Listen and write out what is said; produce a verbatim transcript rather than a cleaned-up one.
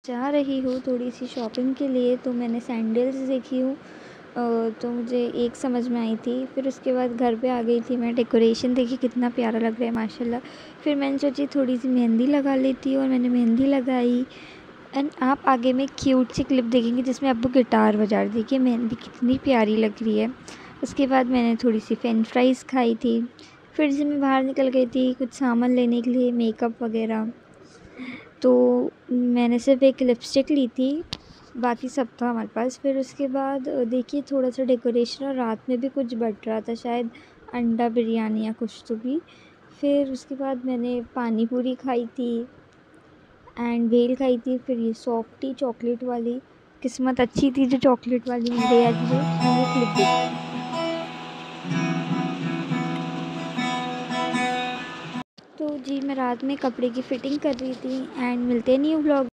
जा रही हूँ थोड़ी सी शॉपिंग के लिए, तो मैंने सैंडल्स देखी हूँ। अ, तो मुझे एक समझ में आई थी, फिर उसके बाद घर पे आ गई थी मैं, डेकोरेशन देखी कितना प्यारा लग रहा है माशाल्लाह। फिर मैंने सोची थोड़ी सी मेहंदी लगा लेती हूँ और मैंने मेहंदी लगाई। एंड आप आगे में क्यूट सी क्लिप देखेंगे जिसमें अब्बू गिटार बजा रहे, देखिए मेहंदी कितनी प्यारी लग रही है। उसके बाद मैंने थोड़ी सी फ्रेंच फ्राइज़ खाई थी। फिर से मैं बाहर निकल गई थी कुछ सामान लेने के लिए, मेकअप वगैरह। तो मैंने सिर्फ एक लिपस्टिक ली थी, बाकी सब था हमारे पास। फिर उसके बाद देखिए थोड़ा सा डेकोरेशन, और रात में भी कुछ बट रहा था, शायद अंडा बिरयानी या कुछ तो भी। फिर उसके बाद मैंने पानी पूरी खाई थी एंड भेल खाई थी। फिर ये सॉफ्टी चॉकलेट वाली, किस्मत अच्छी थी जो चॉकलेट वाली मिल गई आज मुझे। एंड ये क्लिप देखिए। तो जी मैं रात में कपड़े की फ़िटिंग कर रही थी एंड मिलते नहीं हूँ व्लॉग।